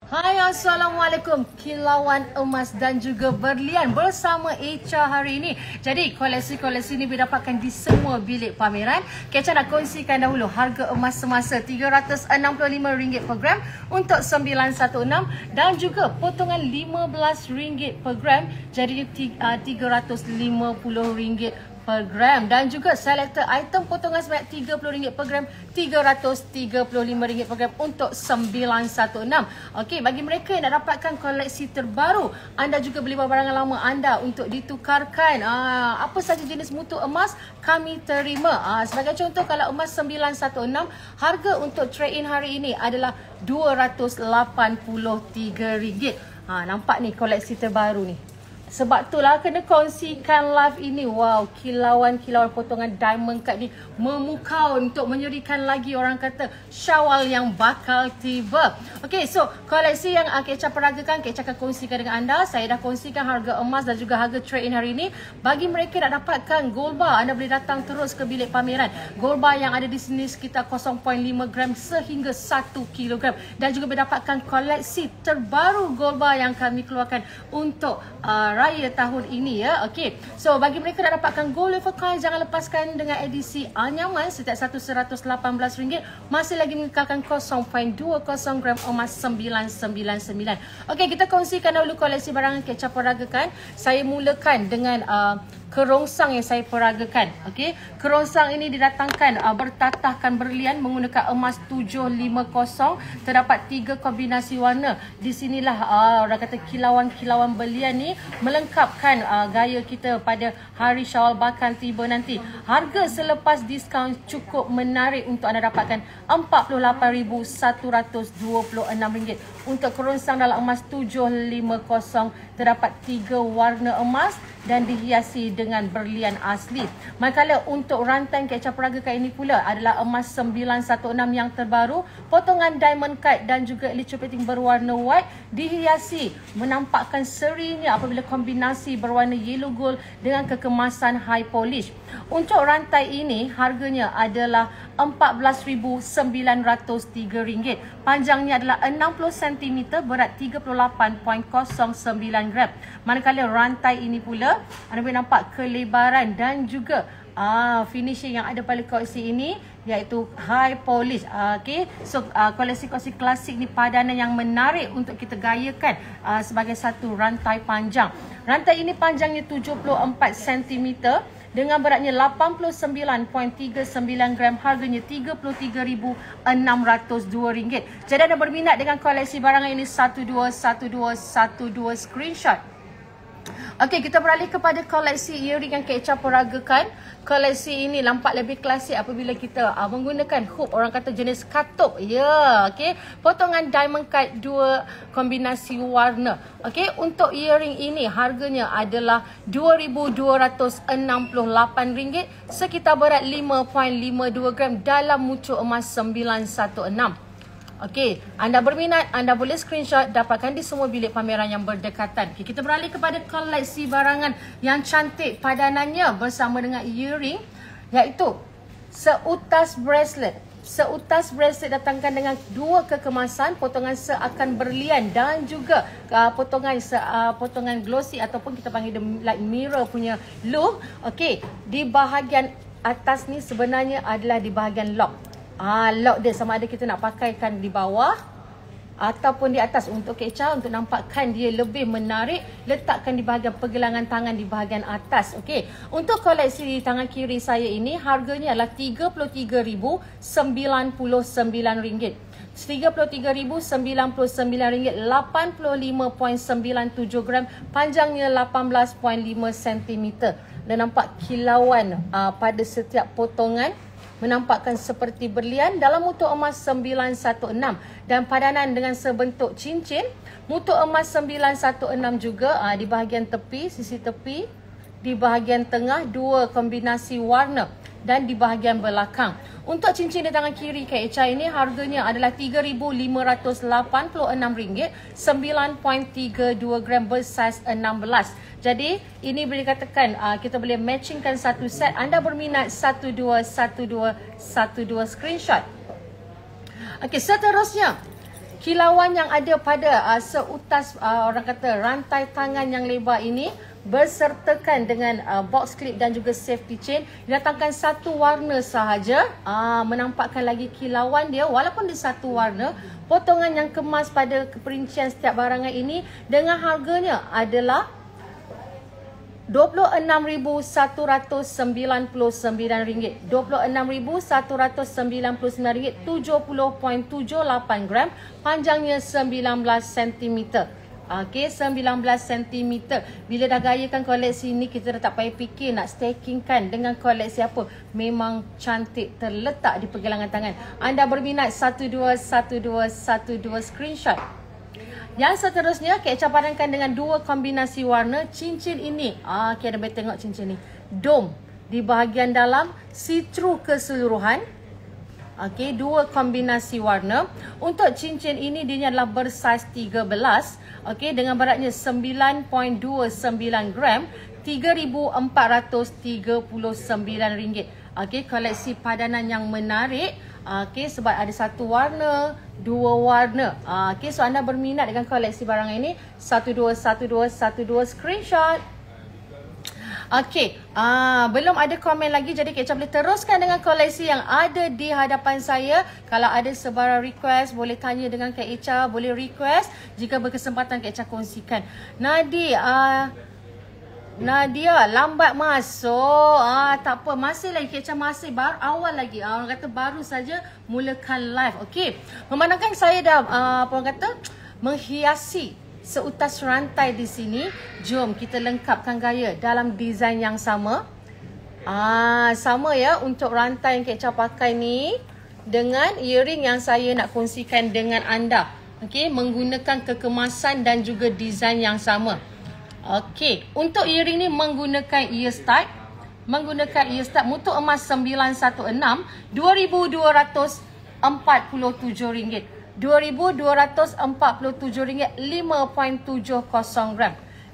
Hai, Assalamualaikum kilauan emas dan juga berlian bersama Echa hari ini. Jadi koleksi-koleksi ini didapatkan di semua bilik pameran. Echa nak kongsikan dahulu harga emas semasa RM365 per gram untuk 916 dan juga potongan RM15 per gram jadi RM350 per gram dan juga selected item potongan sebanyak RM30 per gram, RM335 per gram untuk 916. Okey, bagi mereka yang nak dapatkan koleksi terbaru, anda juga beli barangan lama anda untuk ditukarkan. Apa saja jenis mutu emas kami terima. Sebagai contoh, kalau emas 916, harga untuk trade-in hari ini adalah RM283. Nampak ni koleksi terbaru ni. Sebab itulah kena kongsikan live ini. Wow, kilauan-kilauan potongan diamond cut ni memukau untuk menyurikan lagi orang kata Syawal yang bakal tiba. Okey, so koleksi yang Echa peragakan, Echa akan kongsikan dengan anda. Saya dah kongsikan harga emas dan juga harga trade-in hari ini. Bagi mereka nak dapatkan gold bar, anda boleh datang terus ke bilik pameran. Gold bar yang ada di sini sekitar 0.5 gram sehingga 1 kilogram. Dan juga boleh dapatkan koleksi terbaru gold bar yang kami keluarkan untuk raya tahun ini ya. Okey. So bagi mereka nak dapatkan gold level coin, jangan lepaskan dengan edisi anyaman setiap satu RM118 masih lagi mengekalkan 0.20 gram emas 999. Okey, kita kongsikan dahulu koleksi barang yang Echa peragakan. Saya mulakan dengan kerongsang yang saya peragakan. Okey, kerongsang ini didatangkan bertatahkan berlian menggunakan emas 750. Terdapat 3 kombinasi warna. Di sinilah orang kata kilauan-kilauan berlian ni melengkapkan gaya kita pada hari Syawal bakal tiba nanti. Harga selepas diskaun cukup menarik untuk anda dapatkan RM48,126. Untuk kerongsang dalam emas 750 terdapat 3 warna emas dan dihiasi dengan berlian asli. Manakala untuk rantai Echa peragakan ini pula adalah emas 916 yang terbaru, potongan diamond cut dan juga electroplating berwarna white, dihiasi menampakkan serinya apabila kombinasi berwarna yellow gold dengan kekemasan high polish. Untuk rantai ini harganya adalah RM14,903. Panjangnya adalah 60 cm, berat 38.09 gram. Manakala rantai ini pula anda boleh nampak kelebaran dan juga finishing yang ada pada koleksi ini iaitu high polish. Okey, so koleksi-koleksi klasik ni padanan yang menarik untuk kita gayakan sebagai satu rantai panjang. Rantai ini panjangnya 74 cm dengan beratnya 89.39 gram, harganya RM33,602. Jadi anda berminat dengan koleksi barangan ini 121212 screenshot. Okey, kita beralih kepada koleksi earring yang Echa peragakan. Koleksi ini nampak lebih klasik apabila kita menggunakan hoop, orang kata jenis katup. Ya, okey. Potongan diamond cut 2 kombinasi warna. Okey, untuk earring ini harganya adalah RM2,268, sekitar berat 5.52 gram dalam mucuk emas 916. Okey, anda berminat, anda boleh screenshot, dapatkan di semua bilik pameran yang berdekatan. Okay, kita beralih kepada koleksi barangan yang cantik padanannya bersama dengan earring, iaitu seutas bracelet. Seutas bracelet datangkan dengan 2 kekemasan, potongan seakan berlian dan juga potongan glossy ataupun kita panggil like mirror punya look. Okey, di bahagian atas ni sebenarnya adalah di bahagian lock. Lock dia sama ada kita nak pakaikan di bawah ataupun di atas. Untuk Echa, untuk nampakkan dia lebih menarik, letakkan di bahagian pergelangan tangan di bahagian atas. Okey, untuk koleksi di tangan kiri saya ini harganya adalah RM33,099. RM33,099, 85.97 gram, panjangnya 18.5 cm. Dan nampak kilauan pada setiap potongan menampakkan seperti berlian dalam mutu emas 916 dan padanan dengan sebentuk cincin. Mutu emas 916 juga di bahagian tepi, sisi tepi, di bahagian tengah 2 kombinasi warna dan di bahagian belakang. Untuk cincin di tangan kiri Echa ini harganya adalah RM3,586, 9.32 gram bersaiz 16. Jadi ini boleh dikatakan kita boleh matchingkan satu set. Anda berminat 121212 screenshot. Okey, seterusnya kilauan yang ada pada seutas orang kata rantai tangan yang lebar ini bersertakan dengan box clip dan juga safety chain, didatangkan satu warna sahaja, menampakkan lagi kilauan dia walaupun dia satu warna. Potongan yang kemas pada keperincian setiap barangan ini dengan harganya adalah RM26,199, RM26,199, 70.78 gram, panjangnya 19 cm. Okey, 19 cm. Bila dah gayakan koleksi ni, kita dah tak payah fikir nak stackingkan dengan koleksi apa. Memang cantik, terletak di pergelangan tangan. Anda berminat 121212 screenshot. Yang seterusnya, Kak Echa padankan dengan dua kombinasi warna. Cincin ini, Kak Eda boleh tengok cincin ni. Dome di bahagian dalam, see-through keseluruhan. Okey, dua kombinasi warna. Untuk cincin ini, dia adalah bersaiz 13. Okey, dengan beratnya 9.29 gram, RM3,439. Okey, koleksi padanan yang menarik. Okey, sebab ada satu warna, dua warna. Okey, so anda berminat dengan koleksi barang ini, 121212 screenshot. Okey, belum ada komen lagi, jadi Kak Echa boleh teruskan dengan koleksi yang ada di hadapan saya. Kalau ada sebarang request, boleh tanya dengan Kak Echa, boleh request. Jika berkesempatan, Kak Echa kongsikan. Nadia lambat masuk. Tak apa, masih lagi Kak Echa, masih baru awal lagi. Orang kata baru saja mulakan live. Okey, memandangkan saya dah orang kata menghiasi seutas rantai di sini, jom kita lengkapkan gaya dalam desain yang sama. Sama ya untuk rantai yang Kak Echa pakai ni dengan earring yang saya nak kongsikan dengan anda. Okey, menggunakan kekemasan dan juga desain yang sama. Okey, untuk earring ni menggunakan ear stud. Mutu emas 916, RM2,247. RM2,247, 5.70 gram.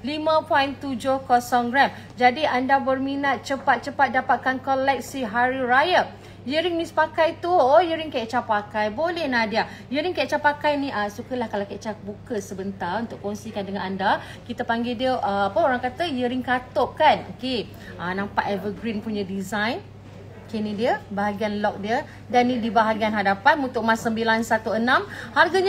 5.70 gram. Jadi anda berminat cepat-cepat dapatkan koleksi Hari Raya. Earring ni pakai tu, earring Kak Echa pakai. Boleh Nadia. Earring Kak Echa pakai ni, sukalah kalau Kak Echa buka sebentar untuk kongsikan dengan anda. Kita panggil dia, orang kata earring katup kan. Okey, nampak evergreen punya design. Okay, ni dia bahagian lock dia, dan ni di bahagian hadapan, mutu emas 916, harganya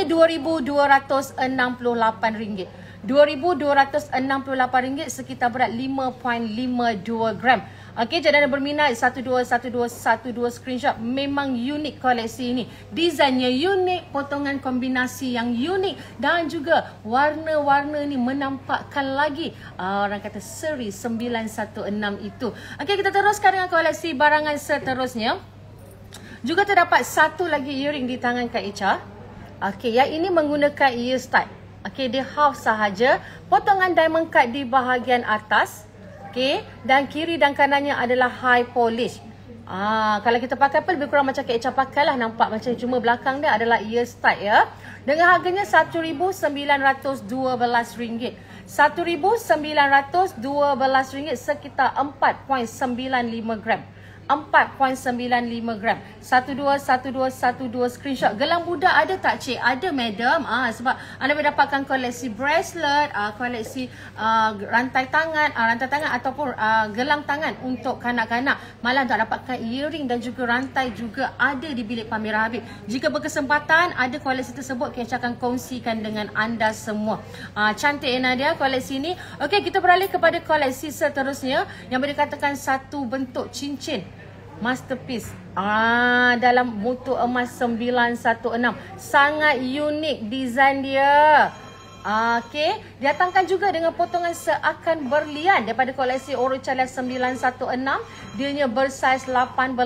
RM2,268. RM2,268, sekitar berat 5.52 gram. Okey, jadi anda berminat 121212 screenshot. Memang unik koleksi ini. Desainnya unik, potongan kombinasi yang unik, dan juga warna-warna ni menampakkan lagi orang kata seri 916 itu. Okey, kita teruskan dengan koleksi barangan seterusnya. Juga terdapat satu lagi earring di tangan Kak Echa. Okey, yang ini menggunakan ear stud. Okey, dia half sahaja. Potongan diamond cut di bahagian atas. Okey, dan kiri dan kanannya adalah high polish. Kalau kita pakai apa, lebih kurang macam Kak Echa pakai lah. Nampak macam, cuma belakang dia adalah ear stud ya. Dengan harganya RM1,912. RM1,912, sekitar 4.95 gram. 4.95 gram. 121212 screenshot. Gelang budak ada tak cik? Ada madam. Sebab anda boleh dapatkan koleksi bracelet, koleksi rantai tangan ataupun gelang tangan untuk kanak-kanak. Malah nak dapatkan earring dan juga rantai juga ada di bilik pameran Habib. Jika berkesempatan ada koleksi tersebut, Kak Echa akan kongsikan dengan anda semua. Cantik Nadia koleksi ini. Okey, kita beralih kepada koleksi seterusnya yang boleh dikatakan satu bentuk cincin masterpiece. Dalam mutu emas 916. Sangat unik design dia. Okey, datangkan juga dengan potongan seakan berlian daripada koleksi Orochale 916. Dianya bersaiz 18,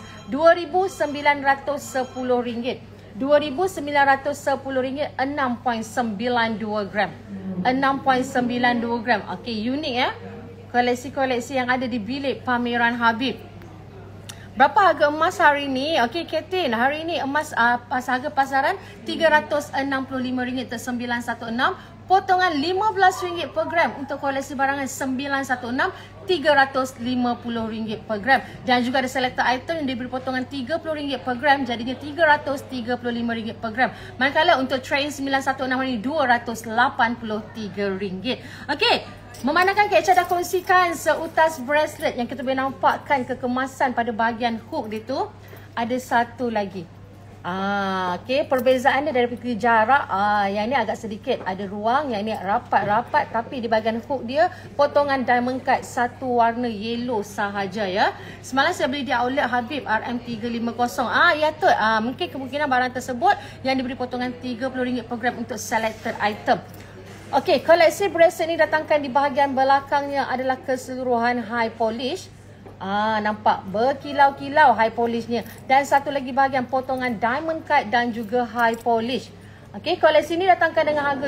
RM2,910. RM2,910, 6.92 gram. 6.92 gram. Okey, unik ya. Koleksi-koleksi yang ada di bilik pameran Habib. Berapa harga emas hari ni? Okey, Katin, hari ni emas harga pasaran RM365 ter 916, potongan RM15 per gram. Untuk koleksi barangan 916, RM350 per gram. Dan juga ada selected item yang diberi potongan RM30 per gram, jadinya RM335 per gram. Manakala untuk train 916 hari ini RM283. Okey, memandangkan Kak Echa dah kongsikan seutas bracelet yang kita boleh nampakkan kekemasan pada bahagian hook dia tu, ada satu lagi. Okey, perbezaannya dari segi jarak, yang ni agak sedikit ada ruang, yang ni rapat-rapat, tapi di bahagian hook dia potongan diamond cut satu warna yellow sahaja ya. Semalam saya beli di outlet Habib RM350. Ya tu, mungkin kemungkinan barang tersebut yang diberi potongan RM30 per gram untuk selected item. Okey, koleksi bracelet ni datangkan di bahagian belakangnya adalah keseluruhan high polish. Nampak berkilau-kilau high polishnya. Dan satu lagi bahagian potongan diamond cut dan juga high polish. Okey, koleksi ni datangkan dengan harga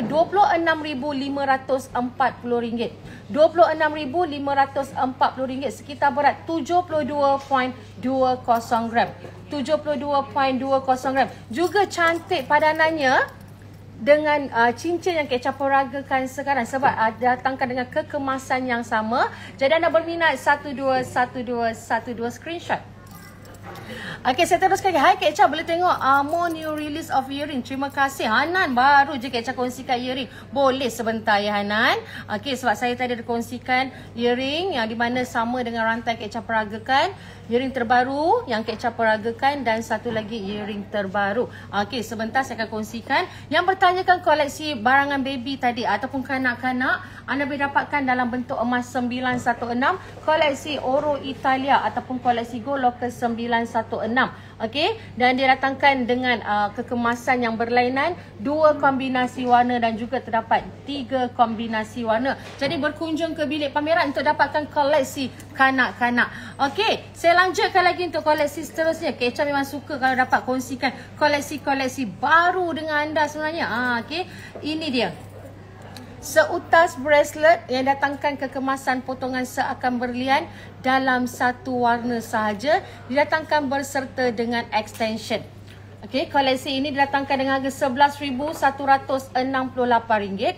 RM26,540. RM26,540, sekitar berat 72.20 gram. 72.20 gram. Juga cantik padanannya dengan cincin yang Kak Echa peragakan sekarang, sebab datangkan dengan kekemasan yang sama. Jadi anda berminat 121212 screenshot. Okey, saya teruskan. Hai Kak Echa, boleh tengok more new release of earring. Terima kasih Hanan, baru je Kak Echa kongsikan earring. Boleh sebentar ya Hanan. Okey, sebab saya tadi ada kongsikan earring yang di mana sama dengan rantai Kak Echa peragakan. Earring terbaru yang Kak Echa peragakan dan satu lagi earring terbaru. Okey, sebentar saya akan kongsikan. Yang bertanyakan koleksi barangan baby tadi ataupun kanak-kanak, anda boleh dapatkan dalam bentuk emas 916, koleksi Oro Italia ataupun koleksi Gold Local 916. Okey, dan dia datangkan dengan kekemasan yang berlainan, 2 kombinasi warna dan juga terdapat 3 kombinasi warna. Jadi berkunjung ke bilik pameran untuk dapatkan koleksi kanak-kanak. Okey, saya lanjutkan lagi untuk koleksi seterusnya. Kak Echa memang suka kalau dapat kongsikan koleksi-koleksi baru dengan anda sebenarnya. Okey, ini dia. Seutas bracelet yang datangkan kekemasan potongan seakan berlian dalam satu warna sahaja, didatangkan berserta dengan extension. Okey, koleksi ini didatangkan dengan harga RM11,168.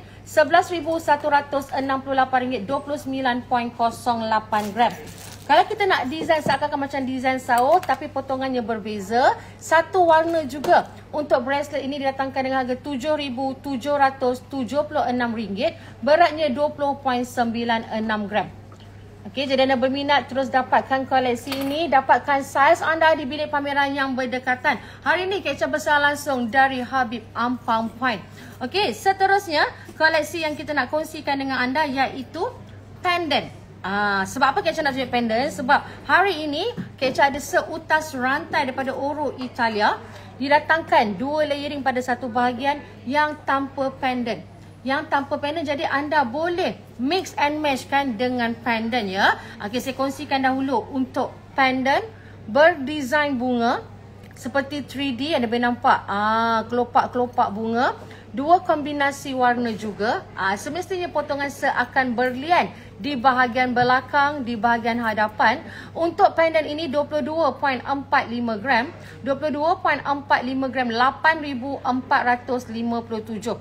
RM11,168, 29.08 gram. Kalau kita nak design seakan-akan macam design saus tapi potongannya berbeza, satu warna juga. Untuk bracelet ini didatangkan dengan harga RM7,776, beratnya 20.96 gram. Okey, jadi anda berminat terus dapatkan koleksi ini, dapatkan saiz anda di bilik pameran yang berdekatan. Hari ini Kak Echa bersama langsung dari Habib Ampang Point. Okey, seterusnya koleksi yang kita nak kongsikan dengan anda iaitu pendant. Sebab apa Kak Echa nak tunjuk pendant? Sebab hari ini Kak Echa ada seutas rantai daripada Oro Italia, didatangkan 2 layering pada satu bahagian yang tanpa pendant. Yang tanpa pendant, jadi anda boleh mix and match kan dengan pendant ya. Okey, saya kongsikan dahulu untuk pendant berdesign bunga seperti 3D, anda boleh nampak kelopak-kelopak bunga. 2 kombinasi warna juga. Semestinya potongan seakan berlian di bahagian belakang, di bahagian hadapan. Untuk pendant ini 22.45 gram. 22.45 gram, 8,457.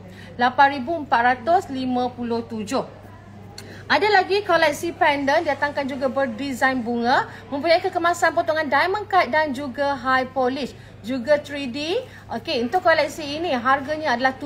8,457. Ada lagi koleksi pendant datangkan juga berdesign bunga, mempunyai kekemasan potongan diamond cut dan juga high polish, juga 3D. Okey, untuk koleksi ini harganya adalah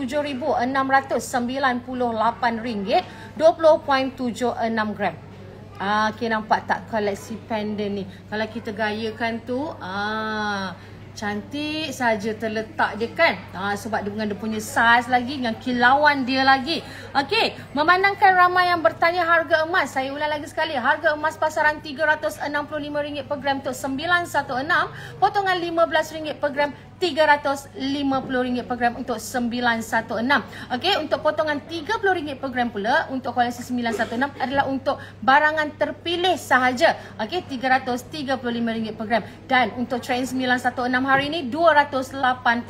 RM7,698, 20.76 gram. Okey, nampak tak koleksi pendant ni? Kalau kita gayakan tu, cantik saja terletak dia kan. Sebab dengan dia punya saiz lagi, dengan kilauan dia lagi. Okey, memandangkan ramai yang bertanya harga emas, saya ulang lagi sekali, harga emas pasaran RM365 per gram untuk 916, potongan RM15 per gram, RM350 per gram untuk 916. Okey, untuk potongan RM30 per gram pula untuk koleksi 916 adalah untuk barangan terpilih sahaja. Okey, RM335 per gram. Dan untuk train 916 hari ini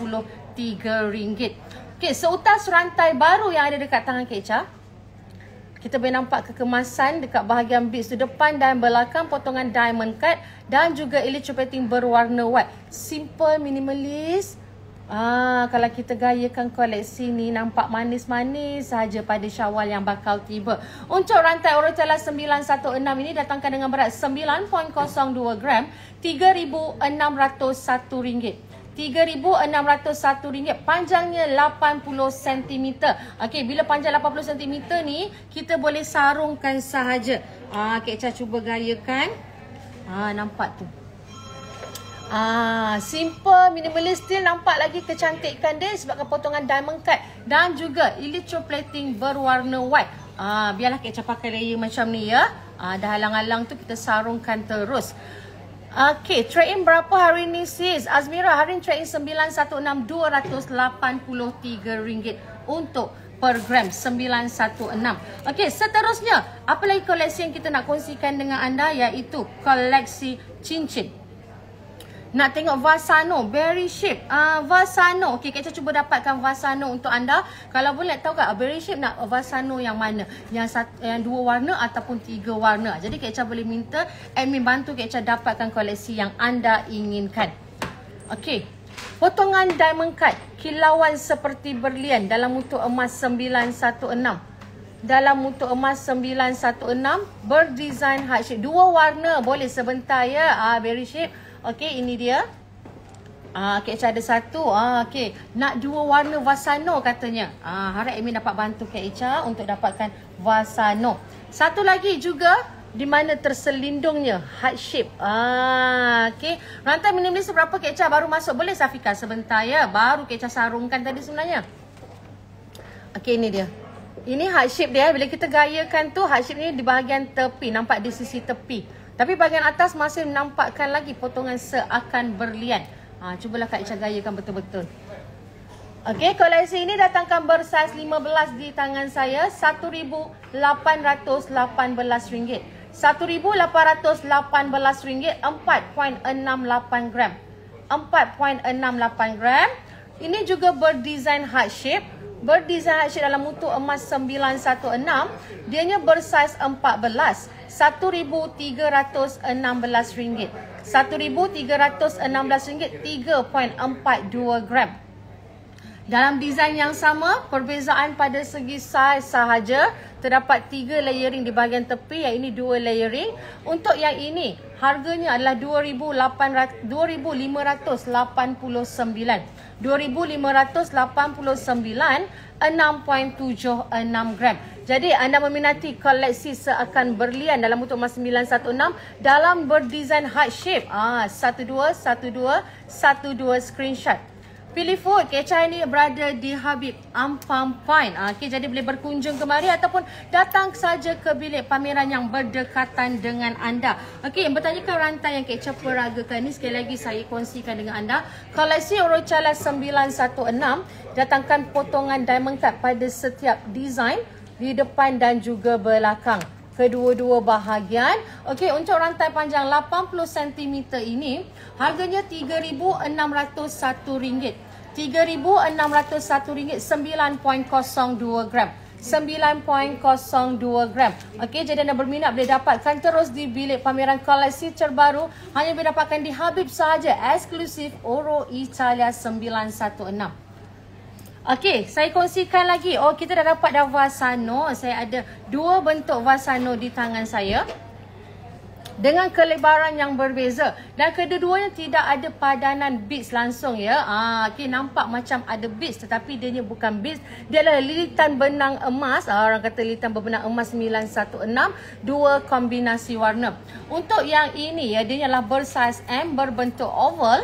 RM283. Okey, seutas rantai baru yang ada dekat tangan Kak Echa. Kita boleh nampak kekemasan dekat bahagian beads tu, depan dan belakang potongan diamond cut dan juga electroplating berwarna white. Simple, minimalis. Kalau kita gayakan koleksi ni nampak manis-manis saja pada Syawal yang bakal tiba. Untuk rantai Orotella 916 ini datangkan dengan berat 9.02 gram, RM3,601. RM3,601, panjangnya 80 cm. Okey, bila panjang 80 cm ni kita boleh sarungkan sahaja. Kak Echa cuba gayakan. Nampak tu. Simple, minimalis, still nampak lagi kecantikan dia sebabkan potongan diamond cut dan juga electroplating berwarna white. Biarlah Kak Echa pakai layer macam ni ya. Dah halang-halang tu kita sarungkan terus. Okay, trade-in berapa hari ni sis? Azmira, hari ni trade-in 916, RM283 untuk per gram 916. Okay, seterusnya apa lagi koleksi yang kita nak kongsikan dengan anda, iaitu koleksi cincin. Nak tengok Vasano, berry shape. Vasano. Okey, kita cuba dapatkan Vasano untuk anda. Kalau boleh tahu tak berry shape nak Vasano yang mana? Yang 2 warna ataupun 3 warna. Jadi Kak Echa boleh minta admin bantu Kak Echa dapatkan koleksi yang anda inginkan. Okey. Potongan diamond cut, kilauan seperti berlian dalam mutu emas 916. Dalam mutu emas 916, berdesign heart shape. 2 warna, boleh sebentar ya. Berry shape. Okey, ini dia. Kak Echa ada satu. Okey, nak 2 warna Vasano katanya. Harap admin dapat bantu Kak Echa untuk dapatkan Vasano. Satu lagi juga di mana terselindungnya heart shape. Okey, rantai minimalis berapa Kak Echa baru masuk? Boleh Safika sebentar ya. Baru Kak Echa sarungkan tadi sebenarnya. Okey, ini dia. Ini heart shape dia. Bila kita gayakan tu, heart shape ni di bahagian tepi, nampak di sisi tepi. Tapi bahagian atas masih nampakkan lagi potongan seakan berlian. Cubalah Kak Echa gayakan betul-betul. Okey, koleksi ini datangkan bersaiz 15 di tangan saya, RM1,818. RM1,818, 4.68 gram. 4.68 gram. Ini juga berdesign heart shape. Berdesign heart shape dalam mutu emas 916. Dianya bersaiz 14. RM1,316. RM1,316, 3.42 gram. Dalam design yang sama, perbezaan pada segi saiz sahaja. Terdapat 3 layering di bahagian tepi, yang ini 2 layering. Untuk yang ini, harganya adalah RM2,589. 2,589, 6.76 gram. Jadi anda meminati koleksi seakan berlian dalam mutu emas 916 dalam berdesign heart shape. 1212 screenshot. Pilih food. Kak Echa ini berada di Habib Ampang Point. Jadi boleh berkunjung kemari ataupun datang saja ke bilik pameran yang berdekatan dengan anda. Yang bertanyakan rantai yang Kak Echa peragakan ni, sekali lagi saya kongsikan dengan anda. Koleksi Orotella 916 datangkan potongan diamond cut pada setiap design di depan dan juga belakang. Kedua-dua bahagian. Untuk rantai panjang 80 cm ini, harganya RM3,601. RM3,601, 9.02 gram. 9.02 gram. Jadi anda berminat boleh dapatkan terus di bilik pameran koleksi terbaru. Hanya boleh dapatkan di Habib sahaja, eksklusif Oro Italia 916. Saya kongsikan lagi. Kita dah dapat Vasano. Saya ada 2 bentuk Vasano di tangan saya dengan kelebaran yang berbeza, dan kedua-duanya tidak ada padanan beads langsung ya. Nampak macam ada beads, tetapi dia bukan beads. Dia adalah lilitan benang emas. Orang kata lilitan berbenang emas 916, 2 kombinasi warna. Untuk yang ini ya, dia adalah bersaiz M, berbentuk oval.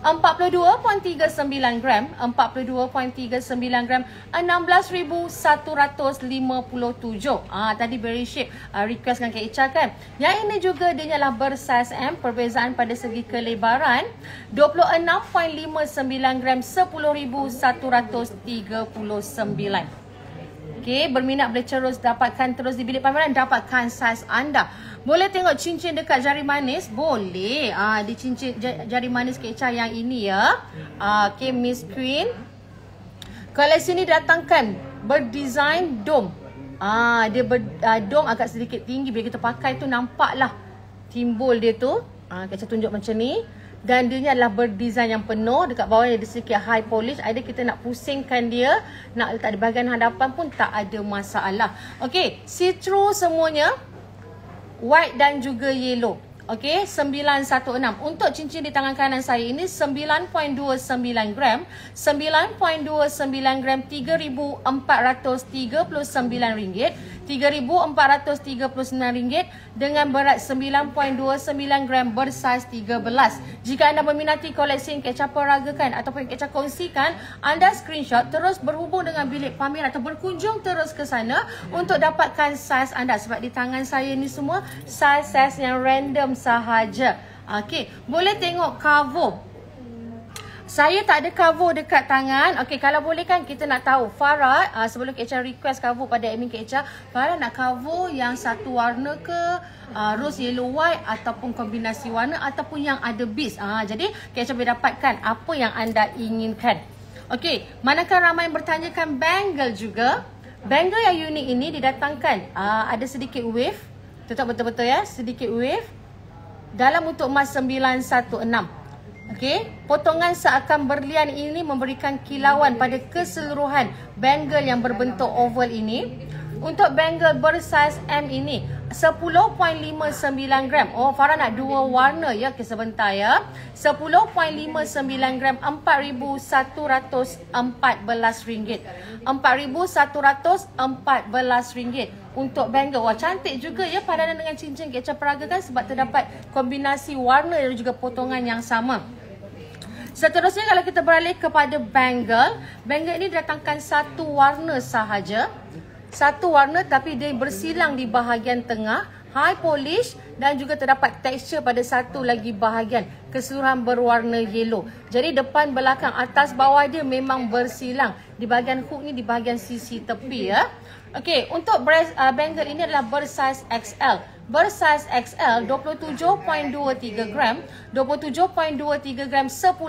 42.39 gram, 42.39 gram, 16,157. Tadi berry shape request kan Kak Echa kan. Yang ini juga dia adalah bersaiz M, perbezaan pada segi kelebaran 26.59 gram, 10,139. Berminat boleh terus dapatkan terus di bilik pameran, dapatkan saiz anda. Boleh tengok cincin dekat jari manis? Boleh. Di cincin jari manis Kak Echa yang ini ya. Miss Queen. Koleksi ini datangkan berdesign dome. dom agak sedikit tinggi. Bila kita pakai tu nampaklah timbul dia tu. Kecap tunjuk macam ni. Dan dia ni adalah berdesign yang penuh. Dekat bawah dia ada sedikit high polish. Ada kita nak pusingkan dia, nak letak di bahagian hadapan pun tak ada masalah. Okey, see through semuanya. White dan juga yellow. Okey, 916. Untuk cincin di tangan kanan saya ini 9.29 gram. 9.29 gram, RM3,439. RM3,439 dengan berat 9.29 gram bersaiz 13. Jika anda meminati koleksi yang Kak Echa peragakan ataupun Kak Echa kongsikan, anda screenshot, terus berhubung dengan bilik pameran atau berkunjung terus ke sana untuk dapatkan saiz anda. Sebab di tangan saya ni semua saiz-saiz yang random sahaja. Okey, boleh tengok cover. Saya tak ada cover dekat tangan. Okey, kalau boleh kan kita nak tahu Farah, sebelum Kak Echa request cover pada admin Kak Echa, Farah nak cover yang satu warna ke, rose, yellow, white ataupun kombinasi warna ataupun yang ada beads. Jadi Kak Echa boleh dapatkan apa yang anda inginkan. Okey, manakah ramai yang bertanyakan bangle juga. Bangle yang unik ini didatangkan ada sedikit wave. Tetap betul-betul ya, sedikit wave dalam untuk emas 916. Okey, potongan seakan berlian ini memberikan kilauan pada keseluruhan bangle yang berbentuk oval ini. Untuk bangle bersaiz M ini 10.59 gram. Oh, Farah nak dua warna ya. Okey, sebentar ya. 10.59 gram, RM4,114. RM4,114 untuk bangle. Wah, cantik juga ya padanan dengan cincin Kak Echa peragakan sebab terdapat kombinasi warna dan juga potongan yang sama. Seterusnya kalau kita beralih kepada bangle. Bangle ini datangkan satu warna sahaja. Satu warna tapi dia bersilang di bahagian tengah, high polish dan juga terdapat tekstur pada satu lagi bahagian. Keseluruhan berwarna yellow. Jadi depan, belakang, atas, bawah dia memang bersilang. Di bahagian hook ni di bahagian sisi tepi ya. Okey, untuk bangle ini adalah bersaiz XL. Bersaiz XL 27.23 gram. 27.23 gram,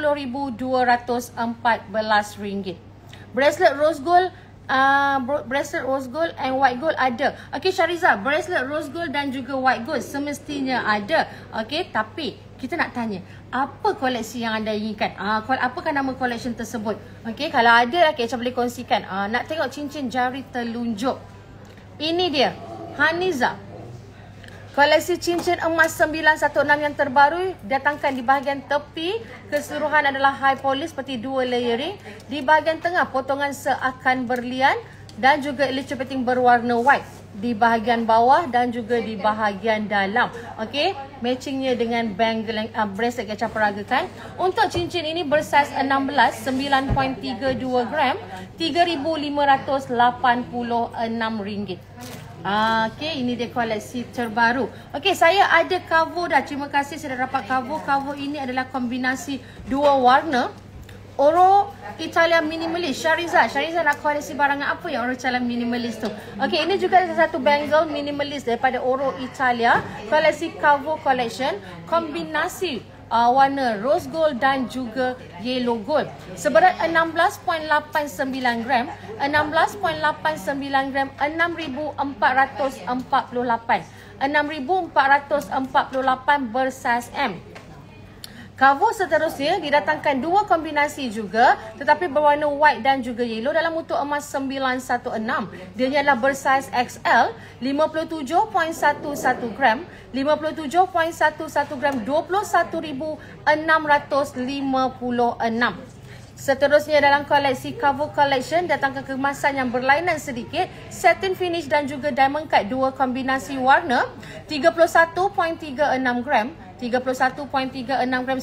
RM10,214. Bracelet rose gold, bracelet rose gold and white gold ada. Okey Syariza, bracelet rose gold dan juga white gold semestinya ada. Okey, tapi kita nak tanya, apa koleksi yang anda inginkan? Apakah nama collection tersebut? Okey, kalau ada Kak Echa boleh kongsikan. Nak tengok cincin jari telunjuk. Ini dia, Haniza. Koleksi cincin emas 916 yang terbaru datangkan di bahagian tepi. Keseluruhan adalah high polish seperti dua layering. Di bahagian tengah potongan seakan berlian dan juga electroplating berwarna white di bahagian bawah dan juga di bahagian dalam. Okey, matchingnya dengan bangle bracelet Kak Echa peragakan. Untuk cincin ini bersaiz 16, 9.32 gram, RM3,586. Okey, ini dia koleksi terbaru. Okey, saya ada cover dah. Terima kasih saya dah dapat cover. Cover ini adalah kombinasi dua warna. Oro Italia minimalist. Syariza nak koleksi barangan apa yang Oro Italia minimalist tu? Okey, ini juga ada satu bangle minimalist daripada Oro Italia. Koleksi cover collection. Kombinasi warna rose gold dan juga yellow gold. Seberat 16.89 gram. 16.89 gram, RM6,448. 6,448 bersaiz M. Cover seterusnya didatangkan dua kombinasi juga tetapi berwarna white dan juga yellow dalam untuk emas 916. Dia adalah bersaiz XL, 57.11 gram, 57.11 gram, RM21,656. Seterusnya dalam koleksi cover collection datangkan kemasan yang berlainan sedikit, satin finish dan juga diamond cut dua kombinasi warna, 31.36 gram, 31.36 gram,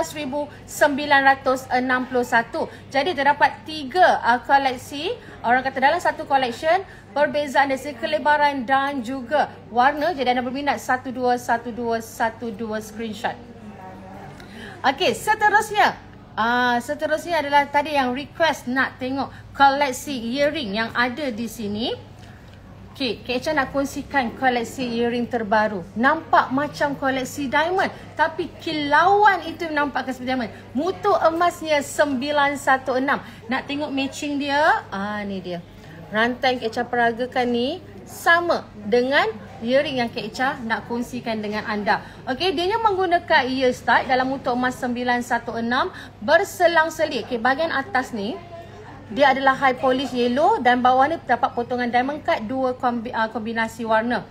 RM11,961. Jadi terdapat tiga koleksi, orang kata dalam satu collection, perbezaan dari segi kelebaran dan juga warna. Jadi anda berminat 121212 screenshot. Okey, seterusnya adalah tadi yang request nak tengok koleksi earring yang ada di sini. Okey, Kak Echa nak kongsikan koleksi earring terbaru. Nampak macam koleksi diamond, tapi kilauan itu nampakkan seperti diamond. Mutu emasnya 916. Nak tengok matching dia? Ni dia. Rantai Kak Echa peragakan ni sama dengan earring yang Kak Echa nak kongsikan dengan anda. Okey, dia menggunakan ear stud dalam untuk emas 916 berselang-selit. Okey, bahagian atas ni dia adalah high polish yellow dan bawah ni terdapat potongan diamond cut dua kombinasi warna.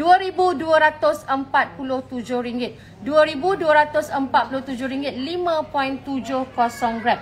RM2,247. RM2,247, 5.70 gram.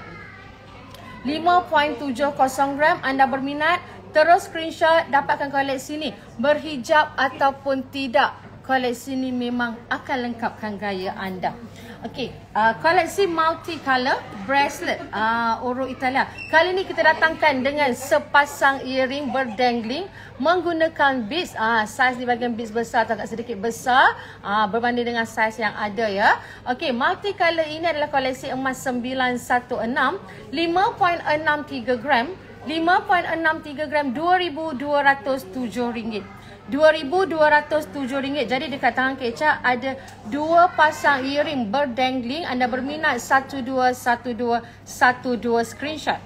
5.70 gram. Anda berminat, terus screenshot, dapatkan koleksi ni. Berhijab ataupun tidak, koleksi ni memang akan lengkapkan gaya anda. Okey, koleksi multicolor bracelet Oro Italia. Kali ni kita datangkan dengan sepasang earring berdangling menggunakan beads. Saiz di bahagian beads besar atau agak sedikit besar berbanding dengan saiz yang ada ya. Okey, multicolor ini adalah koleksi emas 916, 5.63 gram. 5.63 gram, RM2,207. RM2,207. Jadi dekat tangan Kak Echa ada dua pasang earring berdangling. Anda berminat 121212 screenshot.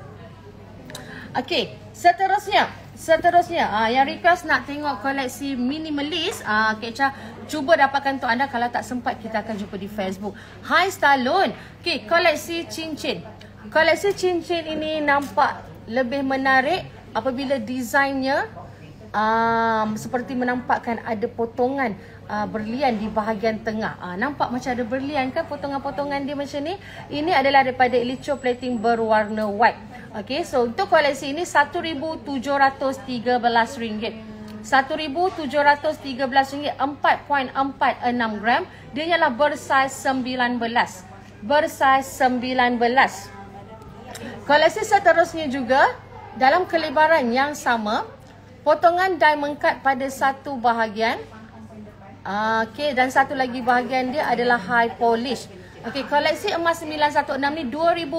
Okey, seterusnya yang request nak tengok koleksi minimalist, Kak Echa cuba dapatkan untuk anda. Kalau tak sempat, kita akan jumpa di Facebook. Hai Stallone. Okey, koleksi cincin. Koleksi cincin ini nampak lebih menarik apabila desainnya seperti menampakkan ada potongan berlian di bahagian tengah. Nampak macam ada berlian kan potongan-potongan dia macam ni. Ini adalah daripada electroplating berwarna white. Okey, so untuk koleksi ini RM1,713. RM1,713, 4.46 gram. Dia ialah bersaiz 19. Bersaiz 19. Koleksi seterusnya juga dalam kelebaran yang sama, potongan diamond cut pada satu bahagian. Okey, dan satu lagi bahagian dia adalah high polish. Okey, koleksi emas 916 ni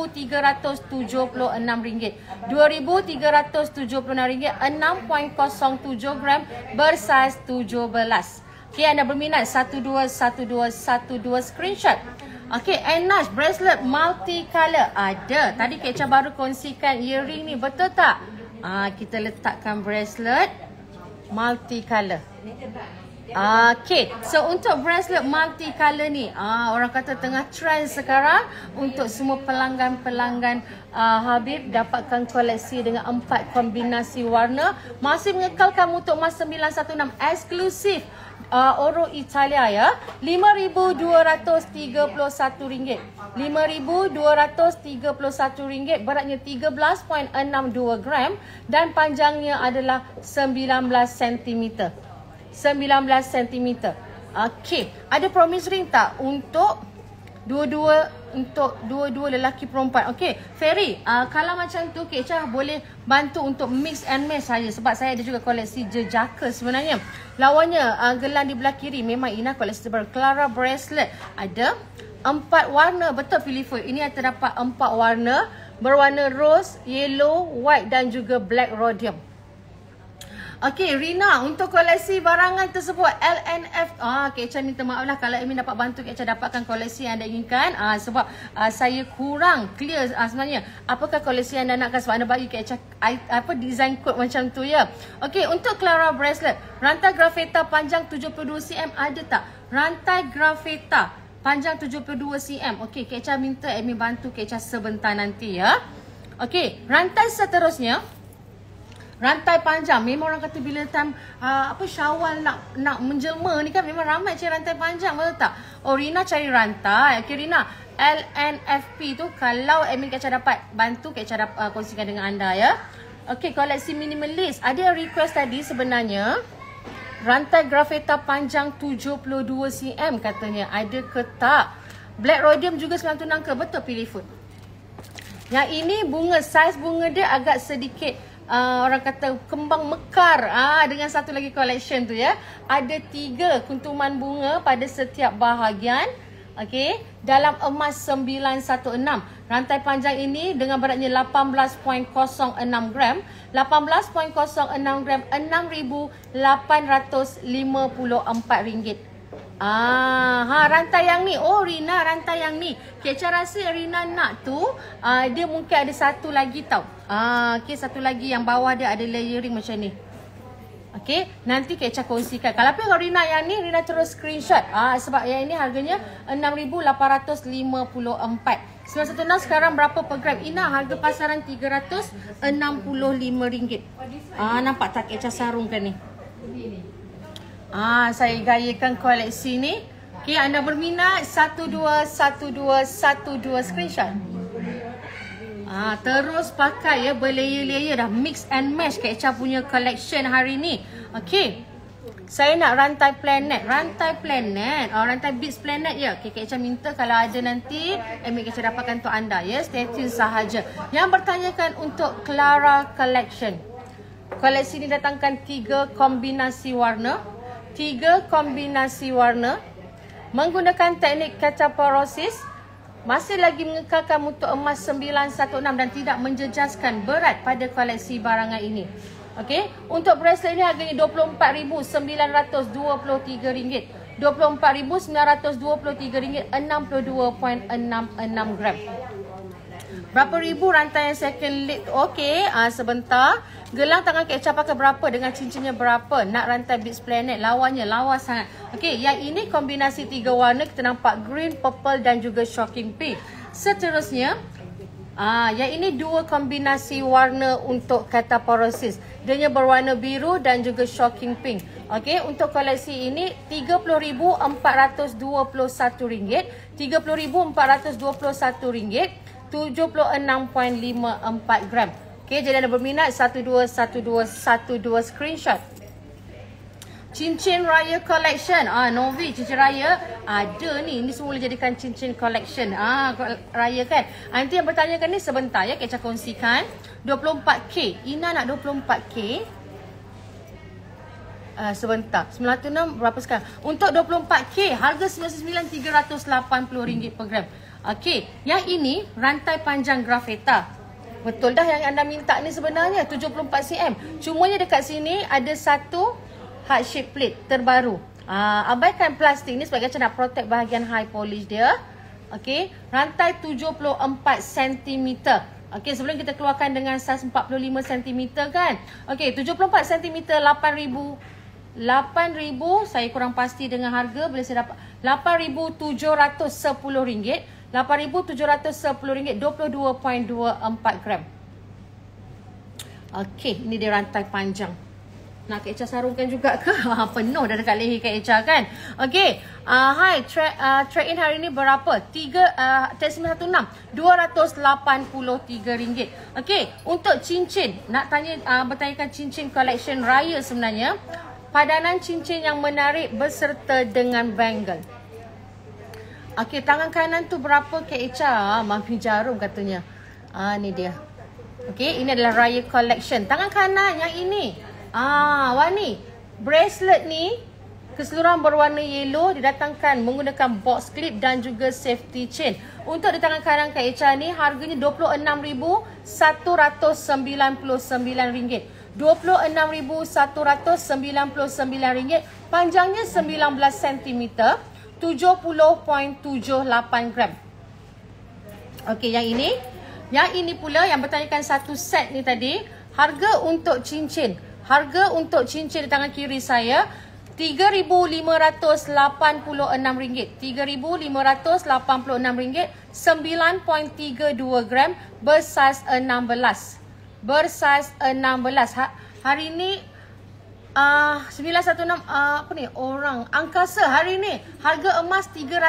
RM2,376. RM2,376, 6.07 gram, bersaiz 17. Okey, anda berminat 121212 screenshot. Okey, Anash bracelet multicolor ada. Tadi Kak Echa baru kongsikan earring ni, betul tak? Kita letakkan bracelet multicolor. Okey, so untuk bracelet multicolor ni, orang kata tengah trend sekarang. Untuk semua pelanggan-pelanggan Habib, dapatkan koleksi dengan 4 kombinasi warna. Masih mengekalkan untuk emas 916 eksklusif Oro Italia ya. RM5,231. RM5,231, beratnya 13.62 gram dan panjangnya adalah 19 cm. 19 cm. Okey, ada promise ring tak untuk dua-dua lelaki perempuan? Okey, Ferry, kalau macam tu Kak Echa boleh bantu untuk mix and match saja, sebab saya ada juga koleksi jejaka sebenarnya. Lawannya gelang di belah kiri memang Ina koleksi terbaru. Clara bracelet ada 4 warna, betul Philippa. Ini yang terdapat 4 warna berwarna rose, yellow, white dan juga black rhodium. Okey, Rina, untuk koleksi barangan tersebut LNF, Kak Echa minta maaf lah kalau Amy dapat bantu Kak Echa dapatkan koleksi yang anda inginkan, sebab saya kurang clear sebenarnya apakah koleksi yang anda nakkan, sebab anda bagi Kak Echa design code macam tu ya. Okey, untuk Clara bracelet, rantai graphita panjang 72 cm ada tak? Rantai graphita panjang 72 cm. Okey, Kak Echa minta Amy bantu Kak Echa sebentar nanti ya. Okey, rantai seterusnya, rantai panjang. Memang orang kata bila time Syawal nak menjelma ni kan, memang ramai cari rantai panjang, betul tak? Oh, Rina cari rantai. Okay, Rina, LNFP tu kalau admin Kak Echa dapat bantu, Kak Echa kongsikan dengan anda ya. Okay, koleksi minimalist. Ada yang request tadi sebenarnya rantai graphita panjang 72 cm katanya. Ada ke tak? Black rhodium juga 90 nangka. Betul, pilih food. Yang ini bunga, saiz bunga dia agak sedikit orang kata kembang mekar, dengan satu lagi collection tu ya. Ada 3 kuntuman bunga pada setiap bahagian. Okey, dalam emas 916. Rantai panjang ini dengan beratnya 18.06 gram. 18.06 gram, RM6,854. Rantai yang ni. Oh, Rina, rantai yang ni. Kak Echa rasa Rina nak tu, dia mungkin ada satu lagi tau. Okey, satu lagi yang bawah dia ada layering macam ni. Okey, nanti Kak Echa kongsikan. Kalau apa Rina yang ni, Rina terus screenshot. Sebab yang ini harganya 6,854. 916 sekarang berapa per gram? Ina harga pasaran RM365. Nampak tak Kak Echa sarungkan ni? Saya gayakan koleksi ni. Okey, anda berminat 121212 screenshot. Terus pakai ya, berlayer-layer dah, mix and match Kak Echa punya collection hari ni. Okey. Saya nak rantai planet. Rantai beads planet ya. Okay, Kak Echa minta kalau ada nanti Kak Echa dapatkan untuk anda ya. Stay tune sahaja. Yang bertanyakan untuk Clara Collection. Koleksi ni datangkan 3 kombinasi warna. Menggunakan teknik cataporosis. Masih lagi mengekalkan mutu emas 916 dan tidak menjejaskan berat pada koleksi barangan ini. Okey, untuk bracelet ini harganya RM24,923. RM24,923, 62.66 gram. Berapa ribu rantai yang second lead? Okey, sebentar. Gelang tangan Kak Echa pakai berapa? Dengan cincinnya berapa? Nak rantai beads planet, lawannya lawa sangat. Okey, yang ini kombinasi 3 warna. Kita nampak green, purple dan juga shocking pink. Seterusnya, yang ini 2 kombinasi warna untuk cataporosis. Dia berwarna biru dan juga shocking pink. Okey, untuk koleksi ini RM30,421. RM30,421, 76.54 gram. Okey, jadi anda berminat 121212 screenshot. Cincin Raya Collection. Novi, cincin raya ada ni. Ini semua boleh jadikan cincin collection. Raya kan. Nanti yang bertanyakan ni sebentar ya, Kak Echa kongsikan. 24K. Ina nak 24K. Sebentar. 916 berapa sekarang? Untuk 24K, harga RM99,380 per gram. Okey, yang ini rantai panjang graphita. Betul dah yang anda minta ni sebenarnya 74 cm. Cumanya dekat sini ada satu heart shape plate terbaru. Abaikan plastik ni sebab Kak Echa nak protect bahagian high polish dia. Okey, rantai 74 cm. Okey, sebelum kita keluarkan dengan saiz 45 cm kan. Okey, 74 cm 8,000, saya kurang pasti dengan harga, boleh saya dapat RM8,710. RM8,710, 22.24 gram. Okey, ini dia rantai panjang. Nak Kak Echa sarungkan juga ke? Penuh dah dekat leher Kak Echa kan. Okey, hai, trade in hari ni berapa? 916, RM283. Okey, untuk cincin, nak bertanyakan cincin collection raya sebenarnya. Padanan cincin yang menarik berserta dengan bangle. Okey, tangan kanan tu berapa Kak Echa? Mami jarum katanya. Ni dia. Okey, ini adalah Raya Collection. Tangan kanan yang ini. Warni. Bracelet ni keseluruhan berwarna yellow, didatangkan menggunakan box clip dan juga safety chain. Untuk di tangan kanan Kak Echa ni harganya RM26,199. RM26,199. Panjangnya 19 cm. 70.78 gram. Okey, yang ini. Yang ini pula yang bertanyakan satu set ni tadi. Harga untuk cincin. Harga untuk cincin di tangan kiri saya RM3,586. RM3,586. 9.32 gram. Bersaiz 16. Hari ni 916 apa ni? Orang angkasa hari ni. Harga emas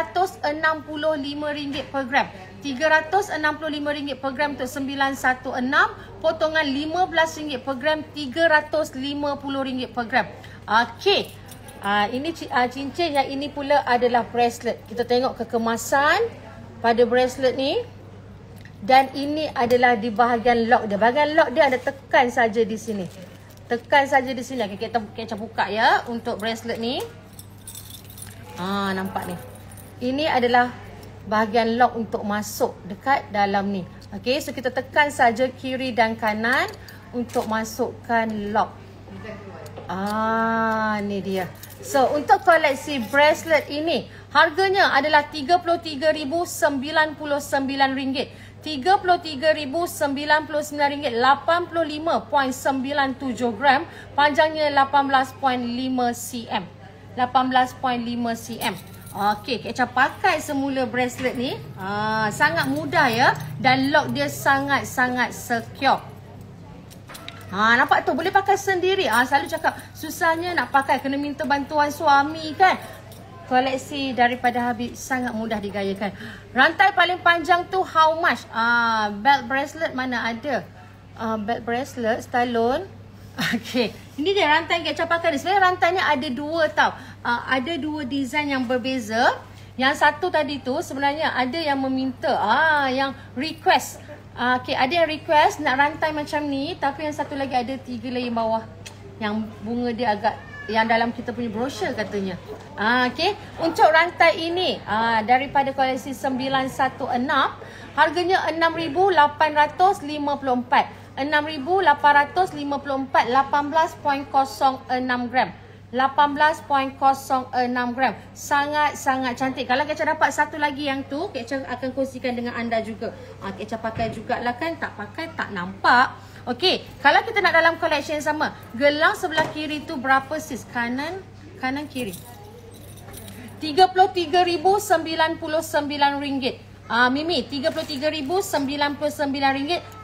RM365 per gram. RM365 per gram untuk 916. Potongan RM15 per gram, RM350 per gram. Okey. Ini cincin, yang ini pula adalah bracelet. Kita tengok kekemasan pada bracelet ni. Dan ini adalah di bahagian lock dia. Bahagian lock dia ada tekan saja di sini. Tekan saja di sini. Kita buka ya untuk bracelet ni. Nampak ni. Ini adalah bahagian lock untuk masuk dekat dalam ni. Okey, so kita tekan saja kiri dan kanan untuk masukkan lock. Ni dia. So, untuk koleksi bracelet ini, harganya adalah RM33,099. RM33,099, 85.97 gram, panjangnya 18.5 cm. 18.5 cm. Okey, Kak Echa pakai semula bracelet ni. Sangat mudah ya, dan lock dia sangat-sangat secure. Nampak tu, boleh pakai sendiri. Selalu cakap susahnya nak pakai, kena minta bantuan suami kan. Koleksi daripada Habib sangat mudah digayakan. Rantai paling panjang tu how much? Belt bracelet mana ada? Belt bracelet Stylon. Okey, ini dia rantai yang Kak Echa pakai ni. Sebenarnya rantainya ada dua tau. Ada dua design yang berbeza. Yang satu tadi tu sebenarnya ada yang meminta, yang request. Okey, ada yang request nak rantai macam ni, tapi yang satu lagi ada 3 layer bawah. Yang bunga dia agak yang dalam kita punya brochure katanya. Okey, untuk rantai ini daripada koleksi 916, harganya RM6,854. 6,854, 18.06 gram. 18.06 gram. Sangat-sangat cantik. Kalau Kak Echa dapat satu lagi yang tu, Kak Echa akan kongsikan dengan anda juga. Kak Echa pakai jugalah kan. Tak pakai tak nampak. Okey, kalau kita nak dalam collection yang sama, gelang sebelah kiri tu berapa sis? Kanan kiri. RM33,099. Mimi, RM33,099,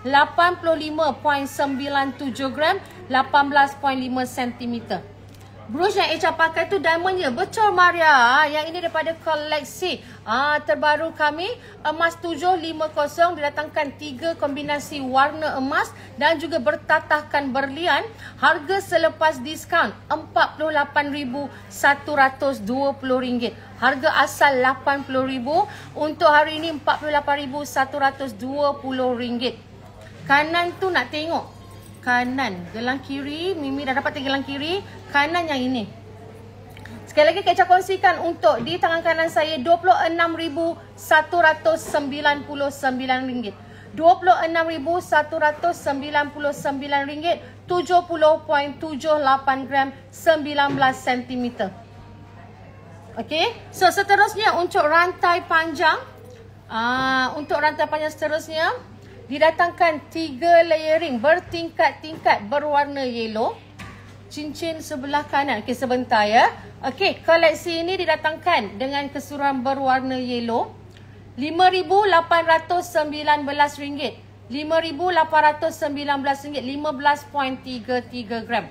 85.97 gram, 18.5 cm. Brooch yang Echa pakai tu diamondnya. Betul Maria. Yang ini daripada koleksi terbaru kami. Emas 750 didatangkan 3 kombinasi warna emas dan juga bertatahkan berlian. Harga selepas diskaun RM48,120. Harga asal RM80,000. Untuk hari ini RM48,120. Kanan tu nak tengok. Kanan, gelang kiri, Mimi dah dapat gelang kiri. Kanan yang ini. Sekali lagi Kak Echa kongsikan untuk di tangan kanan saya RM26,199. RM26,199, 70.78 gram, 19 cm. Okey, so seterusnya untuk rantai panjang. Untuk rantai panjang seterusnya didatangkan 3 layering bertingkat-tingkat berwarna yellow. Cincin sebelah kanan. Okey, sebentar ya. Okey, koleksi ini didatangkan dengan keseluruhan berwarna yellow. RM5,819. RM5,819, 15.33 gram.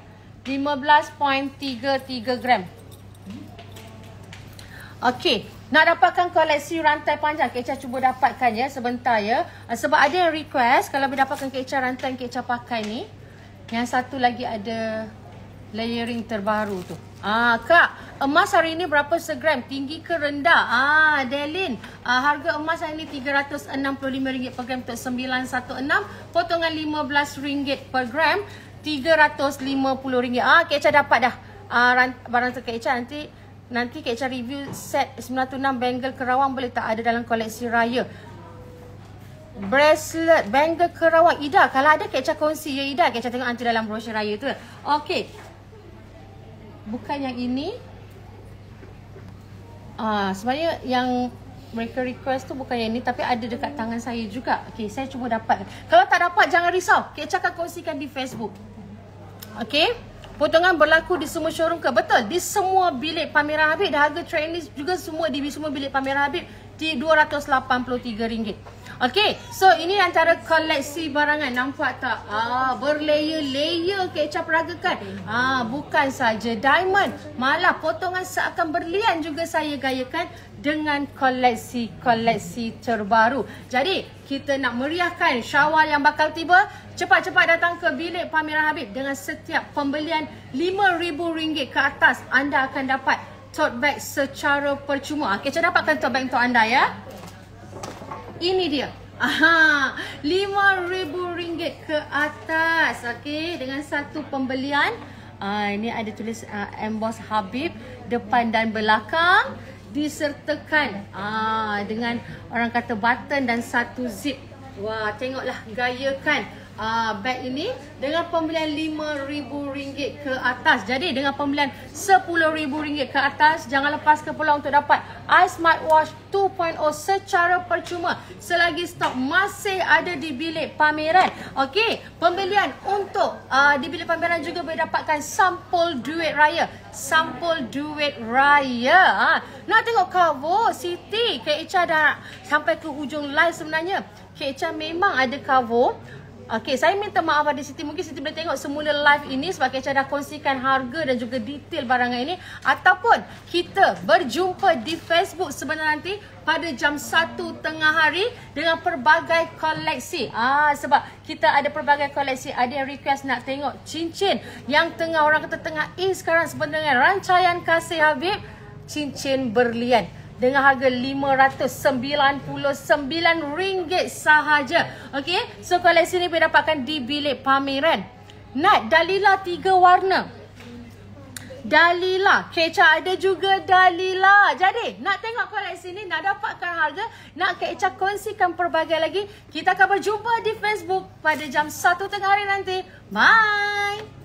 15.33 gram. Okey, nak dapatkan koleksi rantai panjang, Kak Echa cuba dapatkan ya, sebentar ya. Sebab ada yang request kalau boleh dapatkan Kak Echa rantai yang Kak Echa pakai ni. Yang satu lagi ada layering terbaru tu. Kak, emas hari ini berapa segram? Tinggi ke rendah? Delin, harga emas hari ini RM365 per gram untuk 916. Potongan RM15 per gram, RM350. Kak Echa dapat dah barang tu Kak Echa. Nanti Kak Echa review set 916 bangle Kerawang, boleh tak ada dalam koleksi raya. Bracelet bangle Kerawang, Ida, kalau ada Kak Echa kongsi ya Ida. Kak Echa tengok nanti dalam brochure raya tu. Okey, bukan yang ini. Sebenarnya yang mereka request tu bukan yang ini, tapi ada dekat tangan saya juga. Okey, saya cuba dapat. Kalau tak dapat jangan risau, Kak Echa akan kongsikan di Facebook. Okey, potongan berlaku di semua showroom ke? Betul, di semua bilik pameran Habib. Dan harga training juga semua di semua bilik pameran Habib di RM283. Okey, so ini antara koleksi barangan. Nampak tak? Berlayer-layer Kak Echa peragakan. Bukan saja diamond, malah potongan seakan berlian juga saya gayakan dengan koleksi-koleksi terbaru. Jadi, kita nak meriahkan Syawal yang bakal tiba. Cepat-cepat datang ke bilik pameran Habib. Dengan setiap pembelian RM5,000 ke atas, anda akan dapat tote bag secara percuma. Kak Echa dapatkan tote bag untuk anda ya. Ini dia. RM5,000 ke atas. Okey, dengan satu pembelian. Ini ada tulis emboss Habib depan dan belakang, disertakan dengan orang kata button dan satu zip. Wah, tengoklah gayakan beg ini dengan pembelian RM5,000 ke atas. Jadi dengan pembelian RM10,000 ke atas, jangan lepaskan peluang untuk dapat iSmartWatch 2.0 secara percuma selagi stok masih ada di bilik pameran. Okey, pembelian untuk di bilik pameran juga boleh dapatkan sampul duit raya. Sampul duit raya. Nak tengok cover Siti, Kak Echa dah sampai ke hujung live sebenarnya. Kak Echa memang ada cover. Okey, saya minta maaf pada Siti. Mungkin Siti boleh tengok semula live ini sebab Kak Echa dah kongsikan harga dan juga detail barangan ini. Ataupun kita berjumpa di Facebook sebentar nanti pada jam 1 tengah hari dengan pelbagai koleksi. Sebab kita ada pelbagai koleksi. Ada yang request nak tengok cincin yang tengah orang kata tengah in sekarang sebenarnya rantaian Kasih Habib, cincin berlian dengan harga RM599 sahaja. Okey, so koleksi ni boleh dapatkan di bilik pameran. Nat, Dalila 3 warna. Dalila, Kak Echa ada juga Dalila. Jadi, nak tengok koleksi ni, nak dapatkan harga, nak Kak Echa kongsikan pelbagai lagi. Kita akan berjumpa di Facebook pada jam 1 tengah hari nanti. Bye!